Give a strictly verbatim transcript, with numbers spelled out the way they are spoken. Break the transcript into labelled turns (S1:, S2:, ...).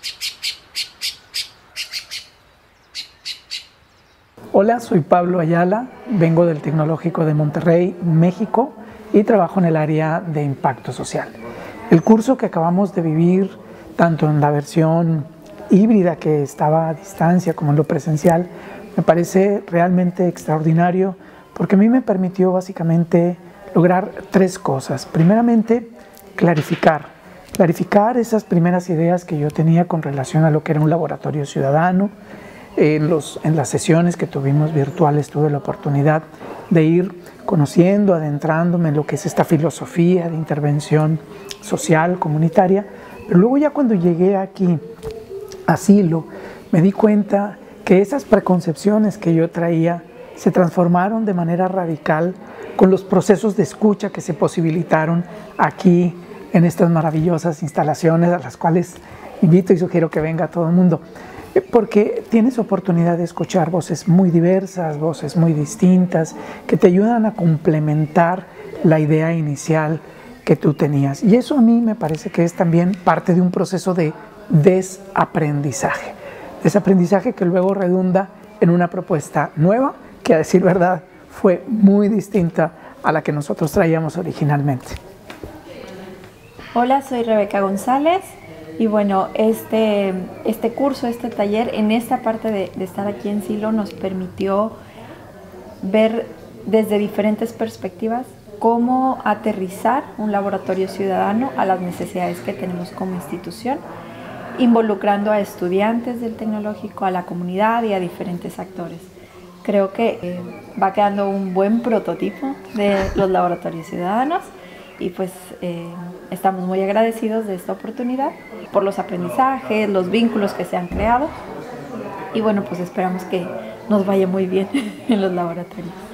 S1: Hola, soy Pablo Ayala, vengo del Tecnológico de Monterrey, México, y trabajo en el área de impacto social. El curso que acabamos de vivir, tanto en la versión híbrida que estaba a distancia como en lo presencial, me parece realmente extraordinario porque a mí me permitió básicamente lograr tres cosas. Primeramente, clarificar. Clarificar esas primeras ideas que yo tenía con relación a lo que era un laboratorio ciudadano. En, los, en las sesiones que tuvimos virtuales tuve la oportunidad de ir conociendo, adentrándome en lo que es esta filosofía de intervención social, comunitaria. Pero luego ya cuando llegué aquí, a Silo, me di cuenta que esas preconcepciones que yo traía se transformaron de manera radical con los procesos de escucha que se posibilitaron aquí en estas maravillosas instalaciones a las cuales invito y sugiero que venga todo el mundo, porque tienes oportunidad de escuchar voces muy diversas, voces muy distintas, que te ayudan a complementar la idea inicial que tú tenías. Y eso a mí me parece que es también parte de un proceso de desaprendizaje. Desaprendizaje que luego redunda en una propuesta nueva, que a decir verdad fue muy distinta a la que nosotros traíamos originalmente.
S2: Hola, soy Rebeca González y bueno, este, este curso, este taller, en esta parte de, de estar aquí en Silo nos permitió ver desde diferentes perspectivas cómo aterrizar un laboratorio ciudadano a las necesidades que tenemos como institución, involucrando a estudiantes del tecnológico, a la comunidad y a diferentes actores. Creo que eh, va quedando un buen prototipo de los laboratorios ciudadanos y pues eh, estamos muy agradecidos de esta oportunidad por los aprendizajes, los vínculos que se han creado y bueno, pues esperamos que nos vaya muy bien en los laboratorios.